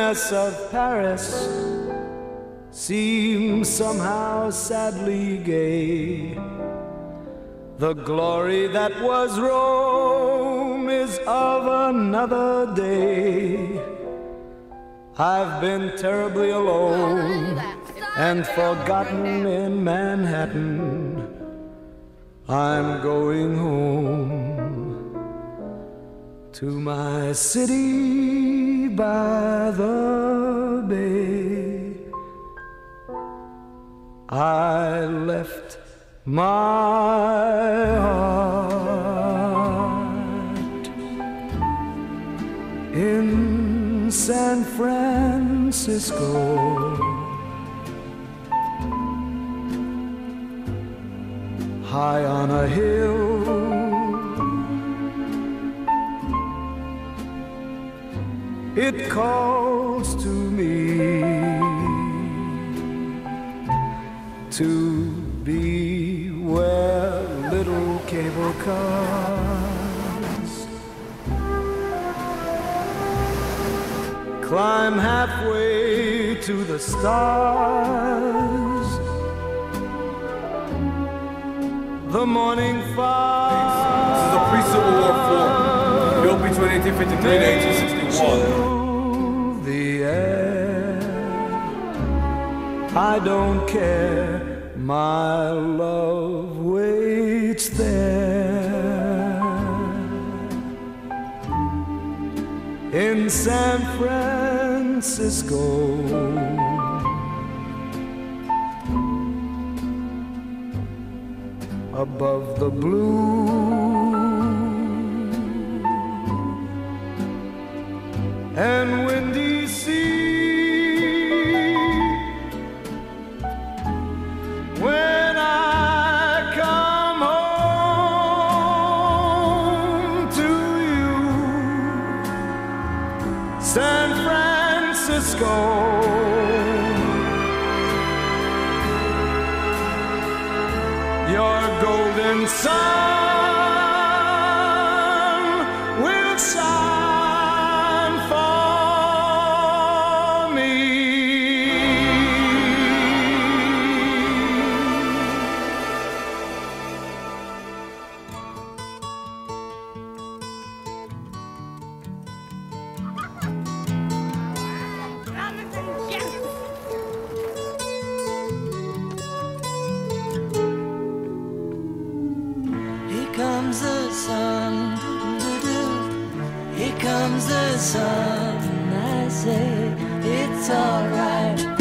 emptiness of Paris seems somehow sadly gay. The glory that was Rome is of another day. I've been terribly alone and forgotten in Manhattan. I'm going home to my city by the bay. I left my heart in San Francisco, high on a hill. It calls to me to be where little cable cars climb halfway to the stars. The morning fire. This is a pre-Civil War fort, built between 1853 and 1861. The air, I don't care, my love waits there in San Francisco. Above the blue and windy sea, when I come home to you, San Francisco. Your golden sun will shine for me. Here comes the sun, here comes the sun. I say it's alright.